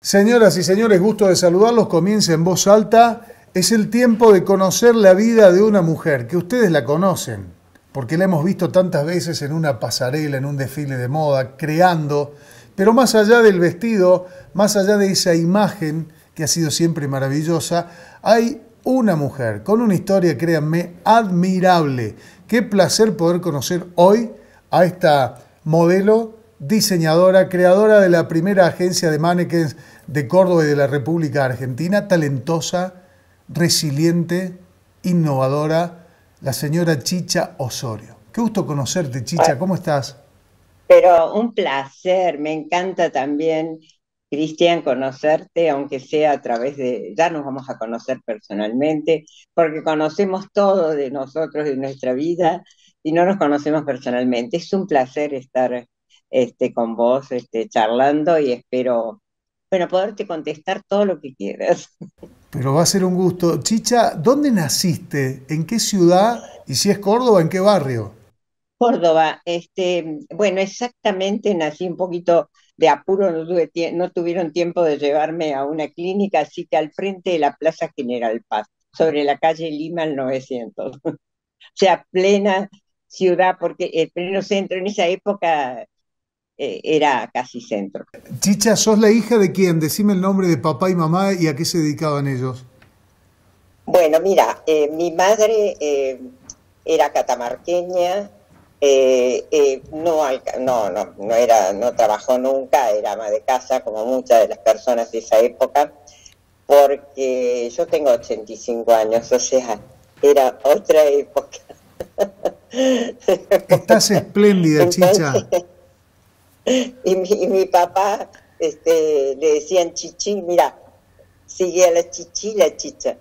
Señoras y señores, gusto de saludarlos. Comienza en voz alta. Es el tiempo de conocer la vida de una mujer, que ustedes la conocen, porque la hemos visto tantas veces en una pasarela, en un desfile de moda, creando. Pero más allá del vestido, más allá de esa imagen que ha sido siempre maravillosa, hay una mujer con una historia, créanme, admirable. Qué placer poder conocer hoy a esta modelo, diseñadora, creadora de la primera agencia de mannequins de Córdoba y de la República Argentina, talentosa, resiliente, innovadora, la señora Chicha Osorio. Qué gusto conocerte, Chicha, ¿cómo estás? Pero un placer, me encanta también, Cristian, conocerte, aunque sea a través de, ya nos vamos a conocer personalmente, porque conocemos todo de nosotros, de nuestra vida, y no nos conocemos personalmente. Es un placer estar con vos charlando y espero, bueno, poderte contestar todo lo que quieras. Pero va a ser un gusto. Chicha, ¿dónde naciste? ¿En qué ciudad? Y si es Córdoba, ¿en qué barrio? Córdoba, bueno, exactamente nací un poquito de apuro, no tuvieron tiempo de llevarme a una clínica, así que al frente de la Plaza General Paz, sobre la calle Lima al 900. O sea, plena ciudad, porque el pleno centro en esa época era casi centro. Chicha, ¿sos la hija de quién? Decime el nombre de papá y mamá y a qué se dedicaban ellos. Bueno, mira, mi madre era catamarqueña, no trabajó nunca, era ama de casa como muchas de las personas de esa época, porque yo tengo 85 años, o sea, era otra época. Estás espléndida, Entonces, Chicha. y mi papá le decían chichi, mira, sigue a la chichi, la chicha.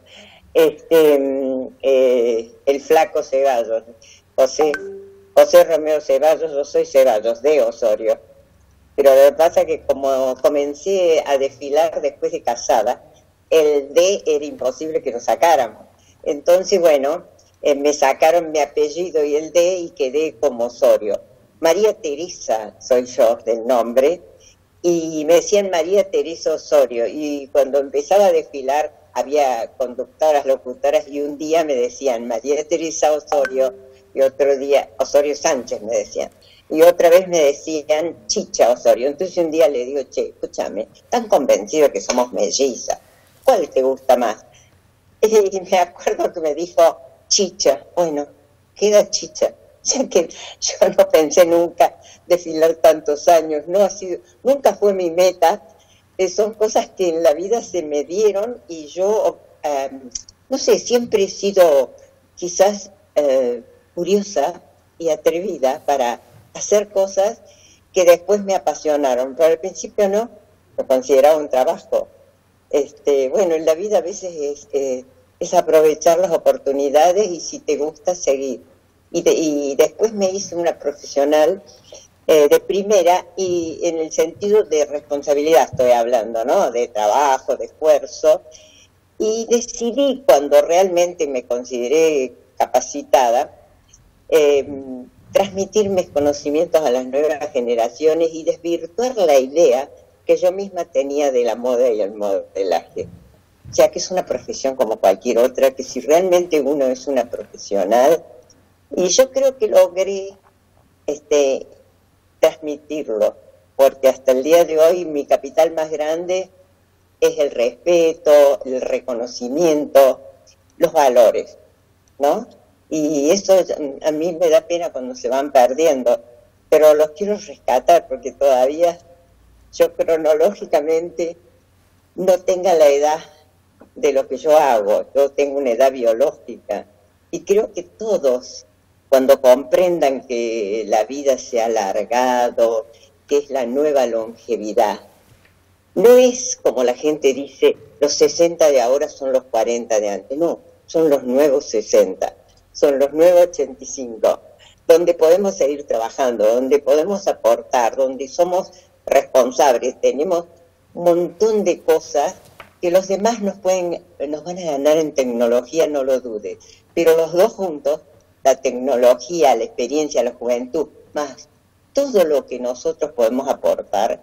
El flaco Ceballos, José, José Romeo Ceballos, yo soy Ceballos de Osorio. Pero lo que pasa es que como comencé a desfilar después de casada, el D era imposible que lo sacáramos. Entonces, bueno, me sacaron mi apellido y el D y quedé como Osorio. María Teresa soy yo del nombre, y me decían María Teresa Osorio, y cuando empezaba a desfilar había conductoras, locutoras, y un día me decían María Teresa Osorio, y otro día Osorio Sánchez me decían, y otra vez me decían Chicha Osorio. Entonces un día le digo, che, escúchame, tan convencido que somos mellizas, ¿cuál te gusta más? Y me acuerdo que me dijo Chicha. Bueno, queda Chicha. O sea que yo no pensé nunca desfilar tantos años, no ha sido, nunca fue mi meta. Son cosas que en la vida se me dieron, y yo, no sé, siempre he sido quizás curiosa y atrevida para hacer cosas que después me apasionaron, pero al principio no, lo consideraba un trabajo. Bueno, en la vida a veces es aprovechar las oportunidades, y si te gusta, seguir. Y después me hice una profesional de primera, y en el sentido de responsabilidad estoy hablando, ¿no? De trabajo, de esfuerzo. Y decidí, cuando realmente me consideré capacitada, eh, transmitir mis conocimientos a las nuevas generaciones y desvirtuar la idea que yo misma tenía de la moda y el modelaje. Ya que es una profesión como cualquier otra, que si realmente uno es una profesional, y yo creo que logré este, transmitirlo, porque hasta el día de hoy mi capital más grande es el respeto, el reconocimiento, los valores, ¿no? Y eso a mí me da pena cuando se van perdiendo, pero los quiero rescatar, porque todavía yo cronológicamente no tenga la edad de lo que yo hago. Yo tengo una edad biológica, y creo que todos, cuando comprendan que la vida se ha alargado, que es la nueva longevidad, no es como la gente dice, los 60 de ahora son los 40 de antes. No, son los nuevos 60, son los nuevos 85, donde podemos seguir trabajando, donde podemos aportar, donde somos responsables, tenemos un montón de cosas que los demás nos van a ganar en tecnología, no lo dudes. Pero los dos juntos, la tecnología, la experiencia, la juventud, más todo lo que nosotros podemos aportar,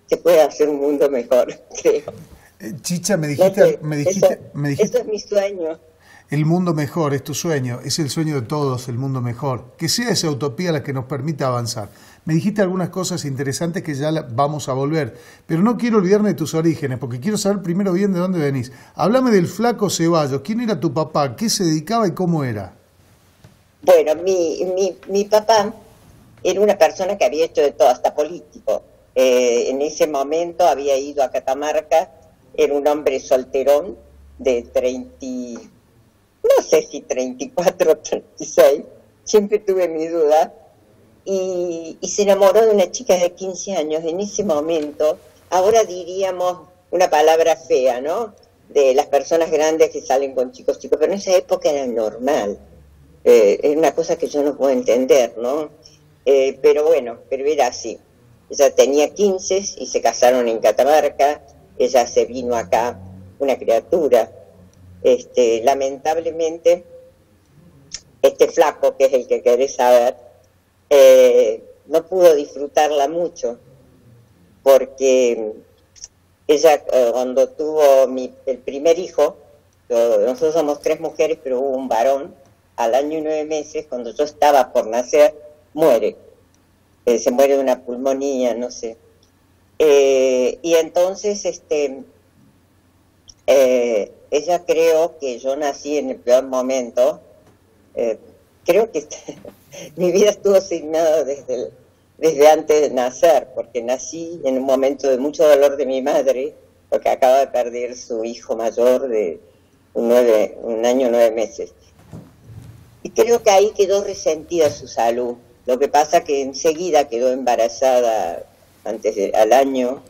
se puede hacer un mundo mejor, creo. Chicha, No sé, eso es mi sueño. el mundo mejor, es tu sueño, es el sueño de todos, el mundo mejor. Que sea esa utopía la que nos permita avanzar. Me dijiste algunas cosas interesantes que ya vamos a volver, pero no quiero olvidarme de tus orígenes, porque quiero saber primero bien de dónde venís. Háblame del Flaco Ceballos, ¿quién era tu papá? ¿Qué se dedicaba y cómo era? Bueno, mi papá era una persona que había hecho de todo, hasta político. En ese momento había ido a Catamarca, era un hombre solterón de 30, no sé si 34 o 36, siempre tuve mi duda, y se enamoró de una chica de 15 años en ese momento. Ahora diríamos una palabra fea, ¿no? De las personas grandes que salen con chicos, pero en esa época era normal. Es una cosa que yo no puedo entender, ¿no? Pero bueno, pero era así. Ella tenía 15 y se casaron en Catamarca, ella se vino acá, una criatura. Lamentablemente, este Flaco, que es el que querés saber, no pudo disfrutarla mucho, porque ella cuando tuvo el primer hijo, nosotros somos 3 mujeres, pero hubo un varón, al año y 9 meses, cuando yo estaba por nacer, muere. Se muere de una pulmonía, no sé. Y entonces, ella creó que yo nací en el peor momento. Creo que mi vida estuvo asignada desde antes de nacer, porque nací en un momento de mucho dolor de mi madre, porque acaba de perder su hijo mayor de un año 9 meses. Y creo que ahí quedó resentida su salud. Lo que pasa que enseguida quedó embarazada antes del año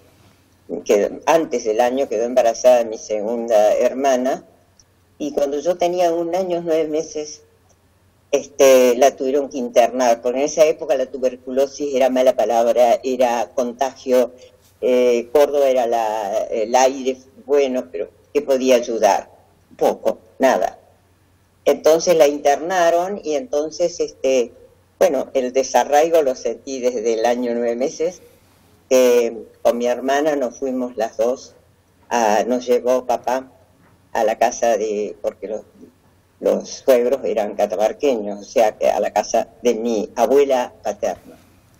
quedó embarazada mi segunda hermana, y cuando yo tenía 1 año 9 meses la tuvieron que internar, porque en esa época la tuberculosis era mala palabra, era contagio. Córdoba era el aire bueno, pero ¿qué podía ayudar? Poco, nada. Entonces la internaron, y entonces bueno, el desarraigo lo sentí desde el año 9 meses. Con mi hermana nos fuimos las dos, nos llevó papá a la casa porque los suegros eran catamarqueños, o sea, que a la casa de mi abuela paterna.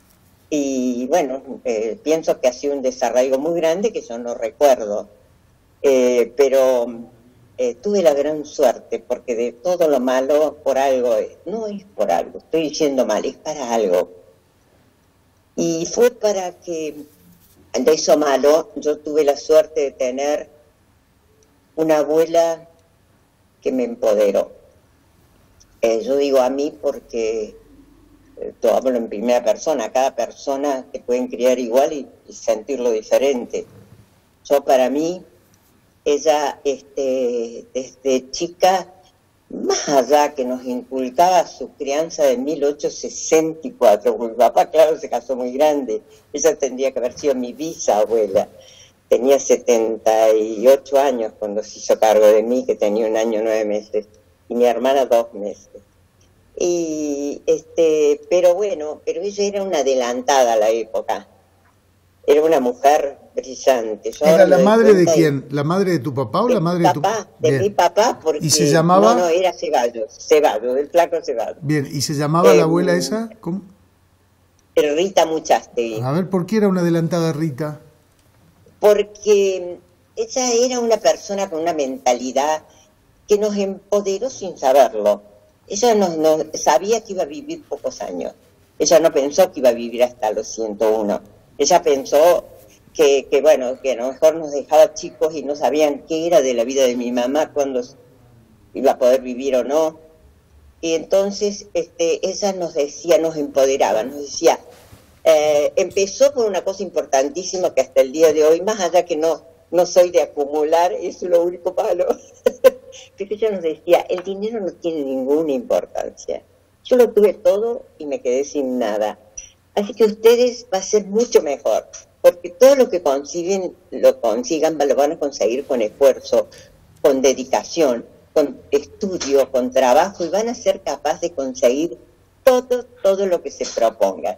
Y bueno, pienso que ha sido un desarraigo muy grande que yo no recuerdo, pero tuve la gran suerte, porque de todo lo malo, por algo es. No es por algo, estoy diciendo mal, es para algo. Y fue para que de eso malo yo tuve la suerte de tener una abuela que me empoderó. Yo digo a mí porque todo hablo en primera persona, cada persona te pueden criar igual y sentirlo diferente. Yo, para mí, ella desde chica, más allá que nos inculcaba su crianza de 1864, porque mi papá, claro, se casó muy grande, ella tendría que haber sido mi bisabuela, tenía 78 años cuando se hizo cargo de mí, que tenía 1 año 9 meses, y mi hermana 2 meses. Y pero bueno, pero ella era una adelantada a la época, era una mujer brillante. ¿Era la madre de quién? ¿La madre de tu papá o la madre de tu papá? De mi papá, porque... ¿Y se llamaba? No, era Ceballos, del Flaco Ceballos. Bien, ¿y se llamaba la abuela esa? ¿Cómo? Rita Muchastegui. A ver, ¿por qué era una adelantada Rita? Porque ella era una persona con una mentalidad que nos empoderó sin saberlo. Ella no sabía que iba a vivir pocos años. Ella no pensó que iba a vivir hasta los 101. Ella pensó que bueno, que a lo mejor nos dejaba chicos y no sabían qué era de la vida de mi mamá, cuándo iba a poder vivir o no. Y entonces ella nos decía, nos empoderaba, nos decía, empezó por una cosa importantísima que hasta el día de hoy, más allá que no soy de acumular, es lo único malo, pero ella nos decía, el dinero no tiene ninguna importancia. Yo lo tuve todo y me quedé sin nada. Así que ustedes va a ser mucho mejor, porque todo lo que consigan, lo van a conseguir con esfuerzo, con dedicación, con estudio, con trabajo, y van a ser capaces de conseguir todo lo que se propongan.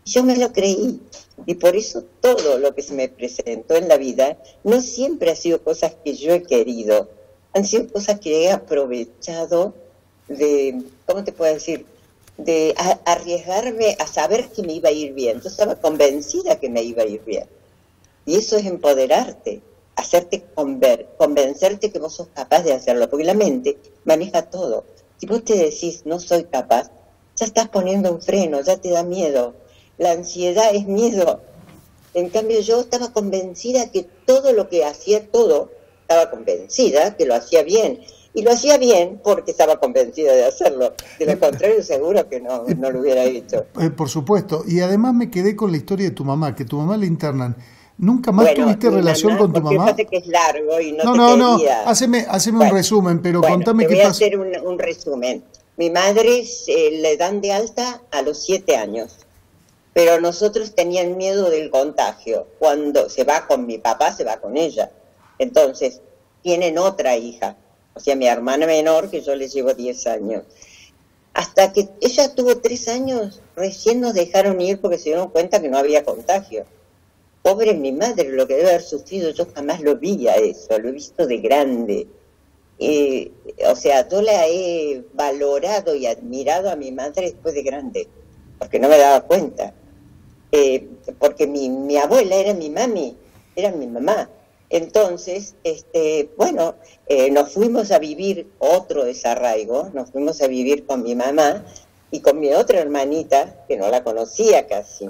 Yo me lo creí. Y por eso todo lo que se me presentó en la vida no siempre ha sido cosas que yo he querido. Han sido cosas que he aprovechado de, ¿cómo te puedo decir? De arriesgarme a saber que me iba a ir bien. Yo estaba convencida que me iba a ir bien. Y eso es empoderarte, hacerte convencerte que vos sos capaz de hacerlo, porque la mente maneja todo. Si vos te decís, no soy capaz, ya estás poniendo un freno, ya te da miedo. La ansiedad es miedo. En cambio, yo estaba convencida que todo lo que hacía, estaba convencida que lo hacía bien. Y lo hacía bien porque estaba convencida de hacerlo. De lo contrario, seguro que no lo hubiera hecho. Por supuesto. Y además me quedé con la historia de tu mamá, que tu mamá la internan. ¿Nunca más tuviste relación con tu mamá? Fíjate que es largo y no, haceme un resumen, pero contame qué pasó. Te voy a hacer un resumen. Mi madre le dan de alta a los 7 años, pero nosotros tenían miedo del contagio. Cuando se va con mi papá, se va con ella. Entonces, tienen otra hija, o sea, mi hermana menor, que yo le llevo 10 años. Hasta que ella tuvo 3 años, recién nos dejaron ir porque se dieron cuenta que no había contagio. Pobre mi madre, lo que debe haber sufrido, yo jamás lo vi a eso, lo he visto de grande. O sea, yo la he valorado y admirado a mi madre después de grande, porque no me daba cuenta. Porque mi abuela era mi mami, era mi mamá. Entonces, nos fuimos a vivir otro desarraigo, nos fuimos a vivir con mi mamá y con mi otra hermanita, que no la conocía casi.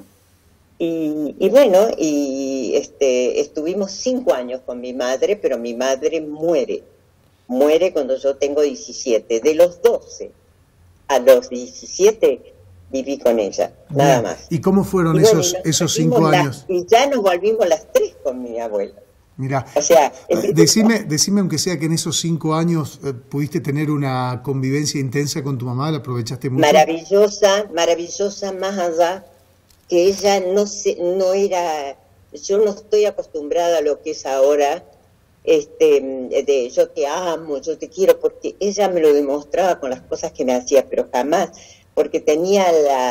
Estuvimos 5 años con mi madre, pero mi madre muere cuando yo tengo 17. De los 12 a los 17 viví con ella, nada más. ¿Y cómo fueron esos 5 años? Y ya nos volvimos las 3 con mi abuela. Mirá, o sea, decime aunque sea que en esos 5 años pudiste tener una convivencia intensa con tu mamá, ¿la aprovechaste mucho? Maravillosa, más allá que ella no era, yo no estoy acostumbrada a lo que es ahora, de yo te amo, yo te quiero, porque ella me lo demostraba con las cosas que me hacía, pero jamás, porque tenía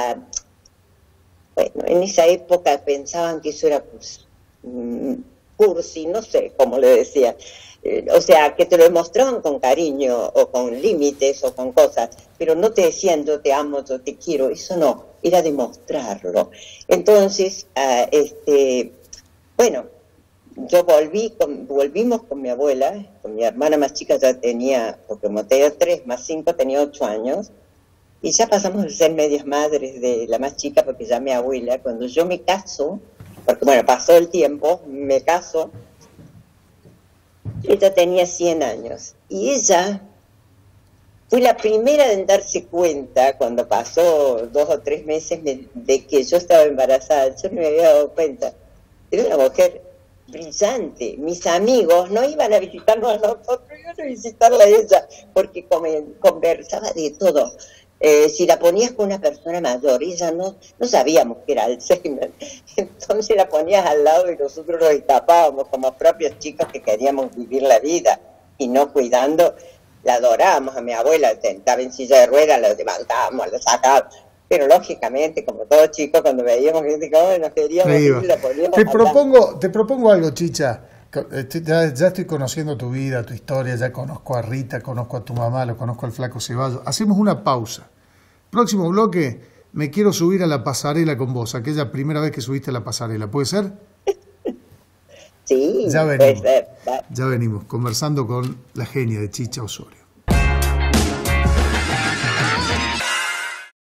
en esa época pensaban que eso era cursi, no sé cómo le decía, o sea, que te lo demostraban con cariño o con límites o con cosas, pero no te decían yo te amo, yo te quiero, eso no, era demostrarlo. Entonces, volvimos con mi abuela, con mi hermana más chica ya tenía, porque como tenía 3 más 5, tenía 8 años, y ya pasamos a ser medias madres de la más chica, porque ya mi abuela, cuando yo me caso, porque pasó el tiempo, me caso, ella tenía 100 años, y ella fue la primera en darse cuenta, cuando pasó 2 o 3 meses, de que yo estaba embarazada. Yo no me había dado cuenta. Era una mujer brillante. Mis amigos no iban a visitarnos a nosotros, iban a visitarla a ella, porque conversaba de todo. Si la ponías con una persona mayor, ella no sabíamos que era Alzheimer, entonces la ponías al lado y nosotros nos escapábamos como propios chicos que queríamos vivir la vida y no cuidando. La adorábamos a mi abuela, estaba en silla de ruedas, la levantábamos, la sacábamos, pero lógicamente, como todos chicos, cuando veíamos gente que nos queríamos ir, la poníamos te propongo algo, Chicha. Ya estoy conociendo tu vida, tu historia, ya conozco a Rita, conozco a tu mamá, lo conozco al Flaco Ceballos. Hacemos una pausa. Próximo bloque, me quiero subir a la pasarela con vos, aquella primera vez que subiste a la pasarela. ¿Puede ser? Sí, ya venimos, puede ser. Ya venimos, conversando con la genia de Chicha Osorio.